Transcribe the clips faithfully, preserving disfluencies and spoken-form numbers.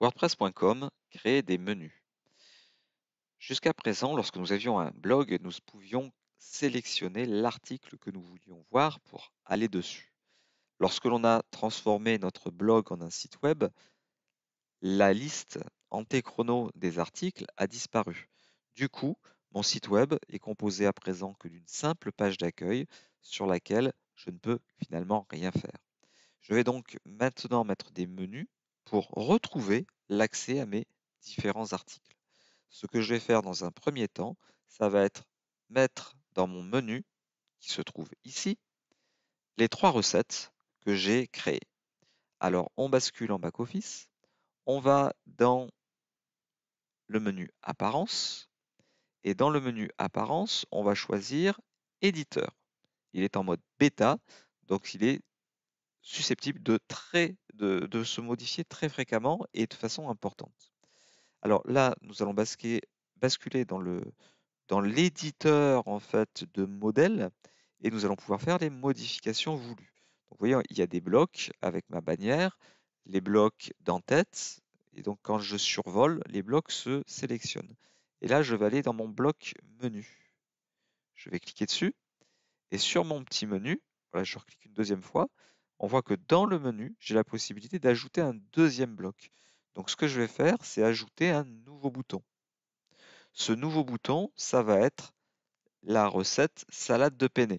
WordPress point com crée des menus. Jusqu'à présent, lorsque nous avions un blog, nous pouvions sélectionner l'article que nous voulions voir pour aller dessus. Lorsque l'on a transformé notre blog en un site web, la liste antéchrono des articles a disparu. Du coup, mon site web est composé à présent que d'une simple page d'accueil sur laquelle je ne peux finalement rien faire. Je vais donc maintenant mettre des menus pour retrouver l'accès à mes différents articles. Ce que je vais faire dans un premier temps, ça va être mettre dans mon menu, qui se trouve ici, les trois recettes que j'ai créées. Alors, on bascule en back-office, on va dans le menu Apparence, et dans le menu Apparence, on va choisir Éditeur. Il est en mode bêta, donc il est susceptible de, très, de, de se modifier très fréquemment et de façon importante. Alors là, nous allons basculer, basculer dans le dans l'éditeur en fait de modèle et nous allons pouvoir faire les modifications voulues. Donc, vous voyez, il y a des blocs avec ma bannière, les blocs d'en-tête, et donc quand je survole, les blocs se sélectionnent. Et là, je vais aller dans mon bloc menu. Je vais cliquer dessus et sur mon petit menu, voilà, je reclique une deuxième fois, on voit que dans le menu, j'ai la possibilité d'ajouter un deuxième bloc. Donc ce que je vais faire, c'est ajouter un nouveau bouton. Ce nouveau bouton, ça va être la recette salade de penne.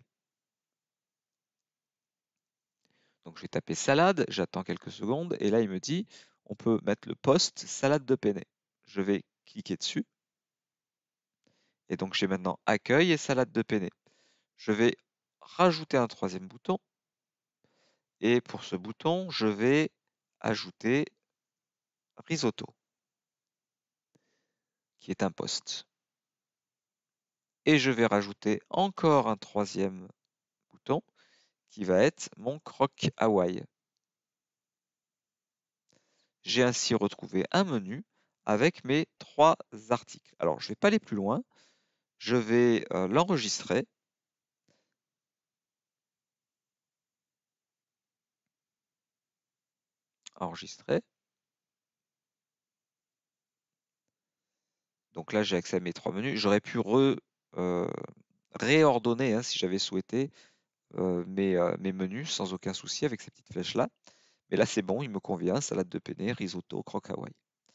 Donc je vais taper salade, j'attends quelques secondes et là il me dit on peut mettre le post salade de penne. Je vais cliquer dessus et donc j'ai maintenant accueil et salade de penne. Je vais rajouter un troisième bouton et pour ce bouton je vais ajouter risotto qui est un post. Et je vais rajouter encore un troisième bouton qui va être mon croque Hawaï. J'ai ainsi retrouvé un menu avec mes trois articles. Alors, je ne vais pas aller plus loin. Je vais euh, l'enregistrer. Enregistrer. Donc là, j'ai accès à mes trois menus. J'aurais pu re, euh, réordonner, hein, si j'avais souhaité, euh, mes, euh, mes menus sans aucun souci avec ces petites flèches-là. Mais là, c'est bon, il me convient. Salade de penne, risotto, croque Hawaï.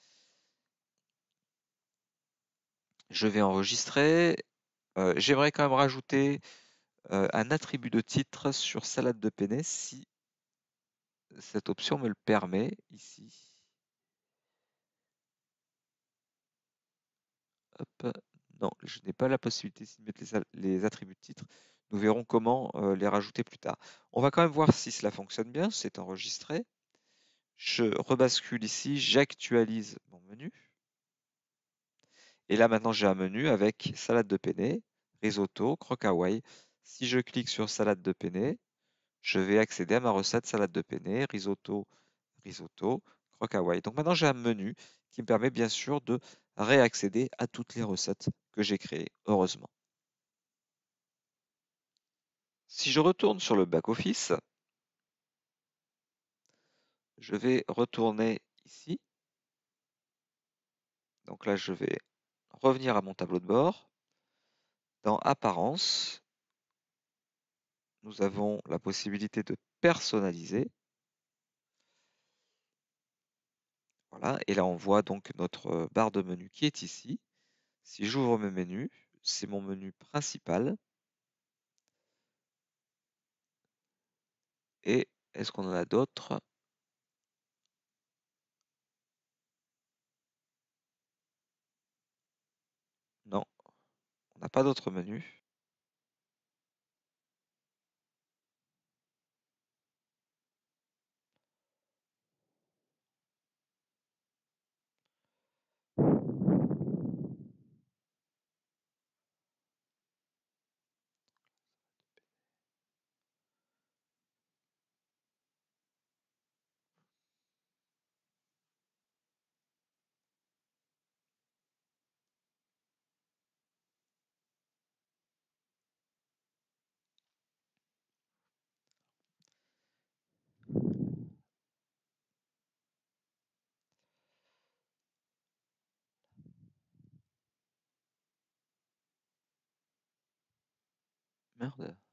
Je vais enregistrer. Euh, J'aimerais quand même rajouter euh, un attribut de titre sur salade de penne si cette option me le permet ici. Hop. Non, je n'ai pas la possibilité de mettre les, les attributs de titre. Nous verrons comment euh, les rajouter plus tard. On va quand même voir si cela fonctionne bien. C'est enregistré. Je rebascule ici, j'actualise mon menu. Et là maintenant j'ai un menu avec salade de penne, risotto, croque Hawaï. Si je clique sur salade de penne, je vais accéder à ma recette salade de penne, risotto, risotto, croque Hawaï. Donc maintenant j'ai un menu qui me permet bien sûr de réaccéder à toutes les recettes que j'ai créées, heureusement. Si je retourne sur le back-office, je vais retourner ici. Donc là, je vais revenir à mon tableau de bord. Dans Apparence, nous avons la possibilité de personnaliser. Voilà, et là, on voit donc notre barre de menu qui est ici. Si j'ouvre mes menus, c'est mon menu principal. Et est-ce qu'on en a d'autres? Non, on n'a pas d'autres menus. Merde.